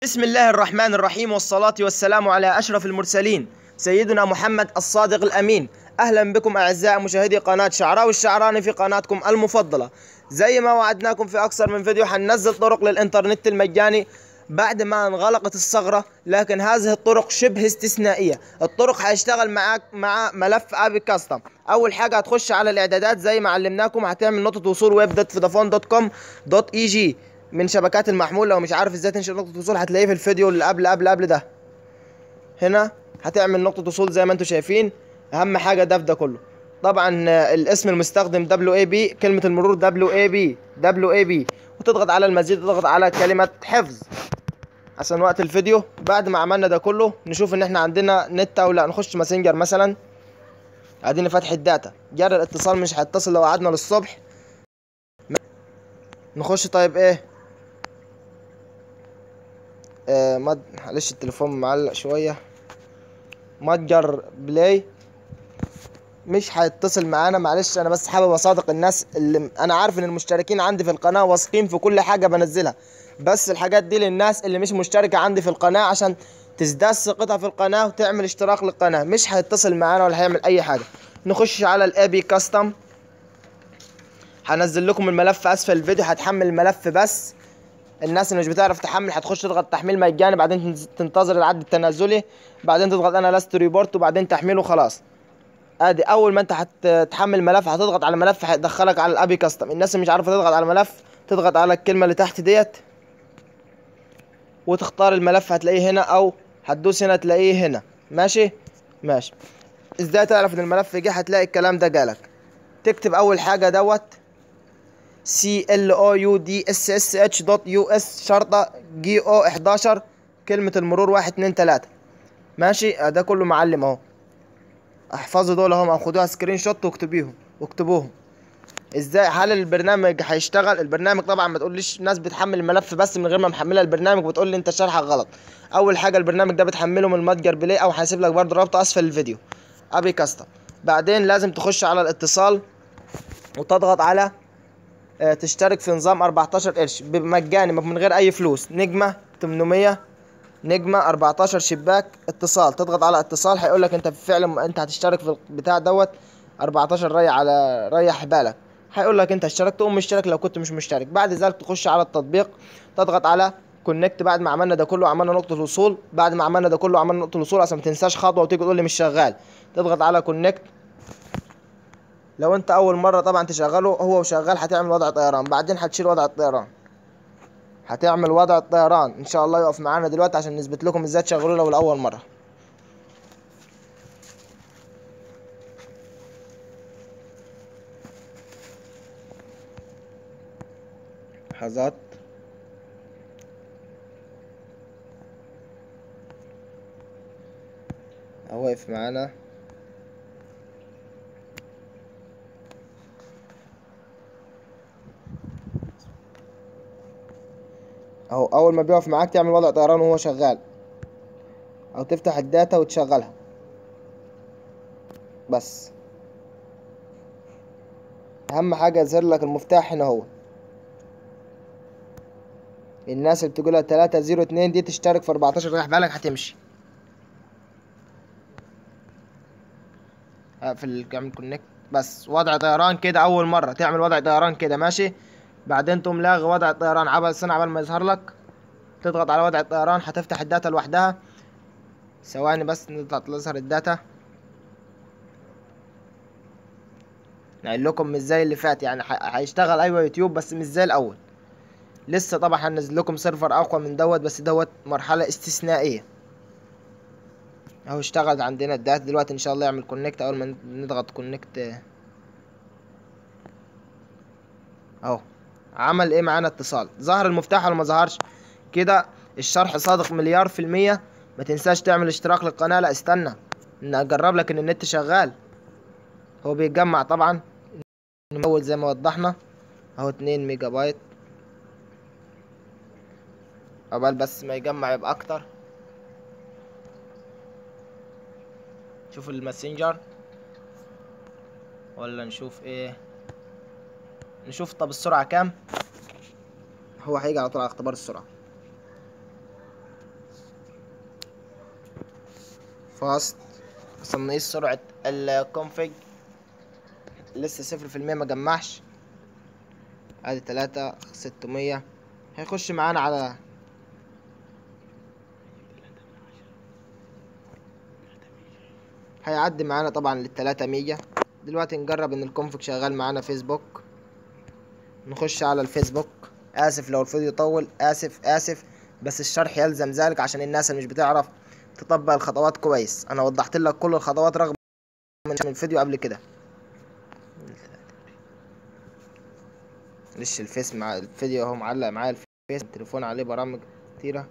بسم الله الرحمن الرحيم، والصلاة والسلام على أشرف المرسلين سيدنا محمد الصادق الأمين. أهلا بكم أعزائي مشاهدي قناة شعراوي الشعراني في قناتكم المفضلة. زي ما وعدناكم في أكثر من فيديو حننزل طرق للإنترنت المجاني بعد ما انغلقت الثغرة، لكن هذه الطرق شبه استثنائية. الطرق هيشتغل معاك مع ملف ابي كاستم. أول حاجة هتخش على الإعدادات زي ما علمناكم، هتعمل نقطة وصول web.vodafone.com.eg من شبكات المحمول. لو مش عارف ازاي تنشئ نقطة وصول هتلاقيه في الفيديو اللي قبل ده. هنا هتعمل نقطة وصول زي ما انتم شايفين. أهم حاجة ده كله طبعا الاسم المستخدم WAB، كلمة المرور WAB، وتضغط على المزيد، تضغط على كلمة حفظ عشان وقت الفيديو. بعد ما عملنا ده كله نشوف ان احنا عندنا نت او لا. نخش ماسنجر مثلا، اديني فتح الداتا، جرى الاتصال مش هيتصل لو قعدنا للصبح. نخش طيب ايه معلش التليفون معلق شوية. متجر بلاي مش هيتصل معانا، معلش. انا بس حابب اصادق الناس اللي انا عارف ان المشتركين عندي في القناة واثقين في كل حاجة بنزلها، بس الحاجات دي للناس اللي مش مشتركة عندي في القناة عشان تزداد ثقتها في القناة وتعمل اشتراك للقناة. مش هيتصل معانا ولا هيعمل اي حاجة. نخش على الابي كاستم، هنزل لكم الملف اسفل الفيديو. هتحمل الملف، بس الناس اللي مش بتعرف تحمل هتخش تضغط تحميل مجاني، بعدين تنتظر العد التنازلي، بعدين تضغط انا لاست ريبورت، وبعدين تحميله. خلاص ادي اول ما انت هتحمل الملف هتضغط على الملف هيدخلك على الابي كاستم. الناس اللي مش عارفه تضغط على الملف تضغط على الكلمه اللي تحت ديت وتختار الملف، هتلاقيه هنا، او هتدوس هنا تلاقيه هنا. ماشي. ازاي تعرف ان الملف جه؟ هتلاقي الكلام ده جالك. تكتب اول حاجه CLOUDSSH.US شرطه GO 11 كلمه المرور 1 2 3. ماشي. ده كله معلم اهو. احفظوا دول اهم، او خدوها سكرين شوت واكتبوهم. ازاي؟ هل البرنامج هيشتغل؟ البرنامج طبعا ما تقوليش ناس بتحمل الملف بس من غير ما محملها البرنامج وتقول لي انت شرحك غلط. اول حاجه البرنامج ده بتحمله من متجر بلاي، او هسيب لك برضه رابطه اسفل الفيديو، ابي كاستم. بعدين لازم تخش على الاتصال وتضغط على تشترك في نظام 14 قرش مجاني من غير اي فلوس. نجمه 800 نجمه 14 شباك اتصال. تضغط على اتصال، هيقول لك انت فعلا انت هتشترك في البتاع 14. ريح بالك. هيقول لك انت اشتركت، تقوم مشترك لو كنت مش مشترك. بعد ذلك تخش على التطبيق، تضغط على كونكت. بعد ما عملنا ده كله عملنا نقطه الوصول. عملنا نقطه الوصول عشان ما تنساش خطوه وتيجي تقول لي مش شغال. تضغط على كونكت. لو انت اول مره طبعا تشغله هو وشغال هتعمل وضع طيران، بعدين هتشيل وضع الطيران، هتعمل وضع الطيران ان شاء الله. يقف معانا دلوقتي عشان نثبت لكم ازاي تشغلوه لو لاول مره. لحظات. اهو واقف معانا. اهو اول ما بيقف معاك تعمل وضع طيران وهو شغال، او تفتح الداتا وتشغلها. بس اهم حاجه يظهر لك المفتاح هنا. هو الناس اللي بتقولها 302 دي تشترك في 14 رايح بالك هتمشي. في الكامل كونكت. بس وضع طيران كده اول مره تعمل وضع طيران كده. ماشي. بعدين تقوم لاغي وضع الطيران عبر سنة عبال ما يظهر لك. تضغط على وضع الطيران هتفتح الداتا لوحدها. ثواني بس نضغط تظهر الداتا. نقول لكم مش زي اللي فات، يعني هيشتغل ايوه يوتيوب بس مش زي الاول. لسه طبعا هننزل لكم سيرفر اقوى من بس مرحله استثنائيه. اهو اشتغل عندنا الداتا دلوقتي ان شاء الله يعمل كونكت. اول ما نضغط كونكت اهو عمل ايه معانا؟ اتصال. ظهر المفتاح ولا ما ظهرش؟ كده الشرح صادق مليار في المية. ما تنساش تعمل اشتراك للقناة. لا استنى نجرب لك ان النت شغال. هو بيتجمع طبعا اول زي ما وضحنا اهو 2 ميجا بايت. عقبال بس ما يجمع يبقى اكتر. شوف الماسنجر ولا نشوف ايه؟ نشوف طب السرعة كام. هو هيجي على طول على اختبار السرعة. فاست. بس نقيس سرعة الكونفج، لسه 0% ما جمعش. ادي 3600 هيخش معانا على هيعدي معانا طبعا لل300. دلوقتي نجرب ان الكونفج شغال معانا فيسبوك. نخش على الفيسبوك. اسف لو الفيديو طول، اسف بس الشرح يلزم ذلك عشان الناس اللي مش بتعرف تطبق الخطوات كويس. انا وضحت لك كل الخطوات رغم من الفيديو قبل كده. ليش الفيس مع الفيديو اهو معلق معايا. الفيس التليفون عليه برامج كتيرة.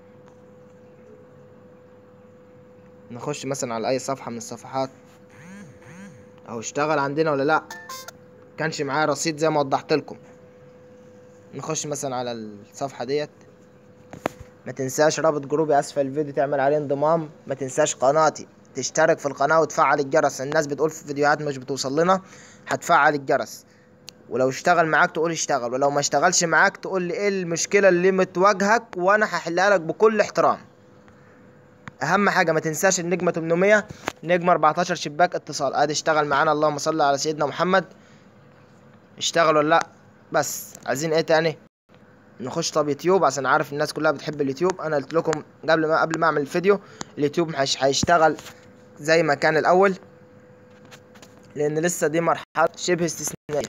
نخش مثلا على اي صفحة من الصفحات اهو. اشتغل عندنا ولا لا؟ كانش معايا رصيد زي ما وضحت لكم. نخش مثلا على الصفحة ديت. ما تنساش رابط جروبي اسفل الفيديو تعمل عليه انضمام. ما تنساش قناتي تشترك في القناة وتفعل الجرس. الناس بتقول في فيديوهات مش بتوصل لنا. هتفعل الجرس، ولو اشتغل معاك تقول اشتغل، ولو ما اشتغلش معاك تقول لي ايه المشكلة اللي متواجهك وانا هحلها لك بكل احترام. اهم حاجة ما تنساش النجمة 800 نجمة 14 شباك اتصال. ادي اشتغل معانا. اللهم صل على سيدنا محمد. اشتغل ولا لا؟ بس عايزين ايه تاني؟ نخش طب يوتيوب عشان عارف الناس كلها بتحب اليوتيوب. انا قلت لكم قبل ما اعمل الفيديو اليوتيوب مش هيشتغل زي ما كان الاول، لان لسه دي مرحلة شبه استثنائية.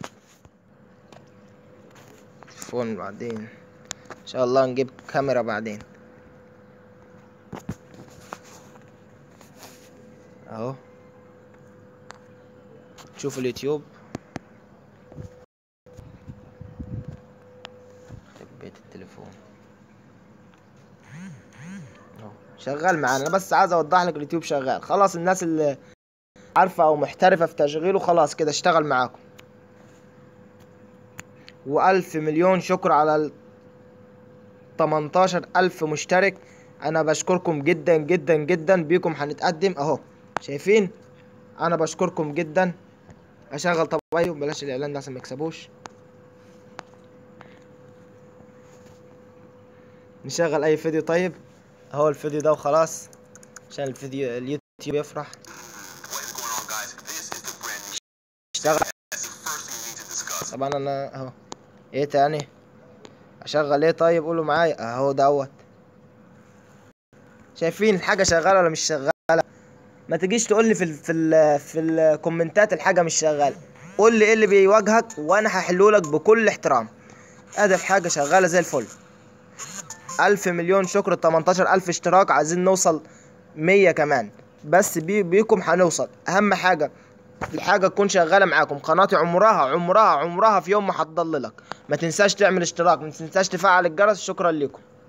فون بعدين ان شاء الله نجيب كاميرا بعدين. اهو شوف اليوتيوب. بيت التليفون اهو شغال معانا. انا بس عايز اوضح لك اليوتيوب شغال خلاص. الناس اللي عارفة او محترفة في تشغيله خلاص كده اشتغل معاكم. والف مليون شكر على 18,000 مشترك. انا بشكركم جدا جدا جدا. بيكم هنتقدم اهو. شايفين؟ انا بشكركم جدا. اشغل طب ايوه بلاش الاعلان ده عشان ما يكسبوش. نشغل اي فيديو طيب اهو. الفيديو ده وخلاص عشان اليوتيوب يفرح. اشتغل. طبعا انا اهو. ايه تاني؟ اشغل ايه طيب؟ قولوا معايا اهو دوت. شايفين الحاجه شغاله ولا مش شغاله؟ ما تجيش تقول لي في الكومنتات الحاجه مش شغاله. قول لي ايه اللي بيواجهك وانا هحله لك بكل احترام. ادي الحاجه شغاله زي الفل. الف مليون شكر. 18,000 اشتراك. عايزين نوصل 100 كمان. بس بيكم هنوصل. اهم حاجه الحاجه تكون شغاله معاكم. قناتي عمرها في يوم ما هتضللك. ما تنساش تعمل اشتراك. ما تنساش تفعل الجرس. شكرا لكم.